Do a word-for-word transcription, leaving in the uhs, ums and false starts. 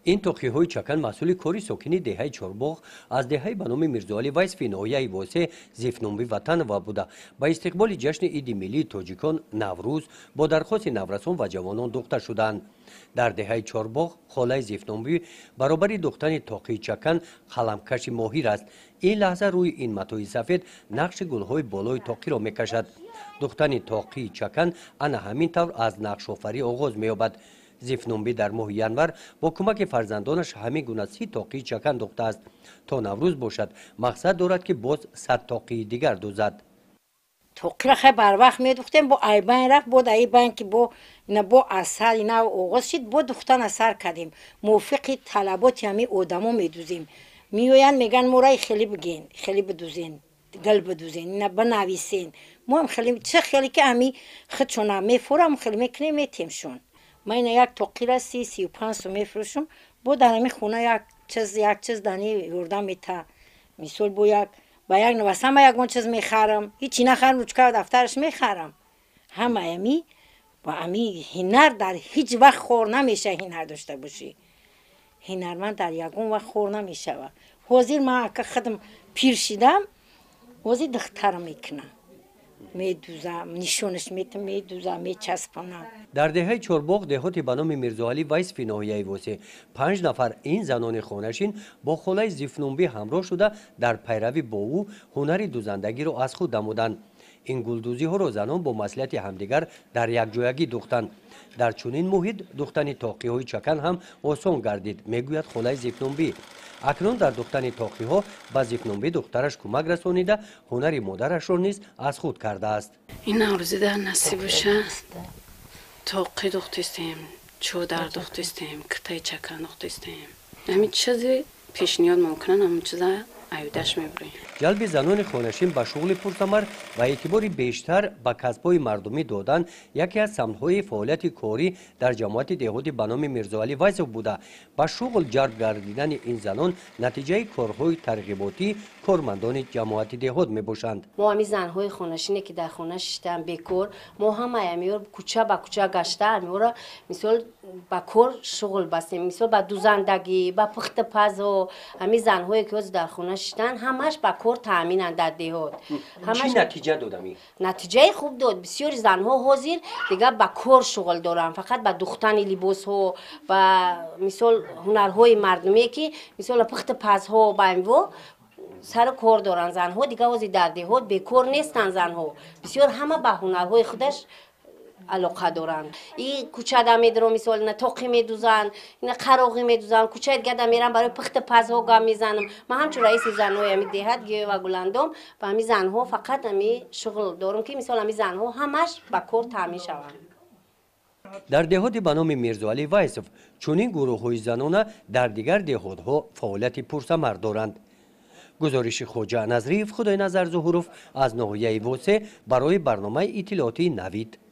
این توقیه‌های چکن مسئول کاری ساکنی دهه چهارباغ از دهه به نام میرزاعلی وایس فی ناحیه واسه زیفنومی وطن و بوده با استقبال جشن عید ملی تاجیکان نوروز با درخواست نورسان و جوانان دختر شدند. در دهه چهارباغ خاله زیفنومی برابر دختر توقی چکن قلمکش ماهر است. این لحظه روی این متاع سفید نقش گل‌های بالای توقی را میکشد. دختر توقی چکن انا همین طور از نقش آفری آغاز می‌یابد. زیفنومی در ماه ینور با کمک فرزندانش همه گونه سی توقی چکن دوخته است تا نوروز باشد. مقصد دارد که باز صد توقی دیگر دوزد. توقی را خیلی بر وقت می دوختیم با ایبان رفت بود ایبان که با اینا با اثر اینا آغاز شد با دوختن اثر کردیم موافق طلبات همه آدما می دوزیم میویان میگن مورای خیلی بگین خیلی بدوزین گل بدوزین اینا بنویسین ما هم خیلی چه خیلی که همی خودشون هم میفورم خیلی میکنیم میتیمشون. من یک توقی را سی سی و پنج سو میفروشم با در همی خونه یک چیز یک چیز دانی یوردم میتا مثال با یک با یک نوستم با یک اون چیز میخرم هیچی نخرم روچکه و دفترش میخرم همه همی با همی هنر در هیچ وقت خور نمیشه هنر داشته باشی هنر من در یک اون وقت خور نمیشه و حاضر من که خودم پیر شدم حاضر دخترم میکنم میدوزم نشونش میتم میدوزم میچسبونم. در دهه چهارباغ دهاتی به نام میرزاعلی وایس فی ناحیه واسه پنج نفر این زنان خانشین با خاله زیفنومی همراه شده در پیروی با او هنر دوزندگی را از خود نمودند. این گلدوزی ها را زنان با مصلحت همدیگر در یک جایگی دوختند. در چنین محیط دوختن توقی های چکن هم آسان گردید میگوید خاله زیفنومی. اکنون در دوختن توقی ها به زیفنومی دخترش کمک رسانیده هنر مادرش را نیز از خود کرده است. این نوروزی در نصیب بشه توقی دوختیم چودر دوختیم کتای چکن دوختیم همین چیزی پیشنهاد ممکنه همین چیزا ایودش میبریم. جلب زنان خانشین به شغل پرثمر و اعتبار بیشتر به کسب‌های مردمی دادن یکی از سمت‌های فعالیت کاری در جماعت دهاتی به نام میرزاعلی وایس بوده. با شغل جلب گردیدن این زنان نتیجه کارهای ترغیباتی کارمندان جماعت دهات میباشند. ما همین زن‌های خانشینی که در خانه شدن بیکار ما هم همیور کوچه به کوچه گشته همیورا مثال با کار شغل بستیم مثال با دوزندگی با پخت پزو همین زن‌هایی که در خانه شدن همش با کار تامینن در دهات. چی نتیجه دادمی؟ نتیجه خوب داد. بسیاری زن‌ها حاضر دیگه با کار شغل دارن فقط با دوختن لباس ها و مثال هنرهای مردمی که مثال پخت پزها با اینو سر کار دارن زن‌ها دیگه واسه در دهات بیکار نیستن زن‌ها بسیار همه با هنرهای خودش علاقه دارن. این کوچه دا میدرو مثال نه توقی میدوزن نه قراقی میدوزن کوچه دیگه دا میرن برای پخت پزها گام میزنم. من همچون رئیس زن‌های همین دهات گیو و گلندم و همین زن‌ها فقط همین شغل دارم که مثال همین زن‌ها همش با کار تامین شوند. در دهات به نام میرزاعلی وایس چنین گروه‌های زنانه در دیگر دهات‌ها فعالیت پرثمر دارند. گزارش خوجا نظریف خدای نظر ظهوروف از ناحیه واسه برای برنامه اطلاعاتی نوید.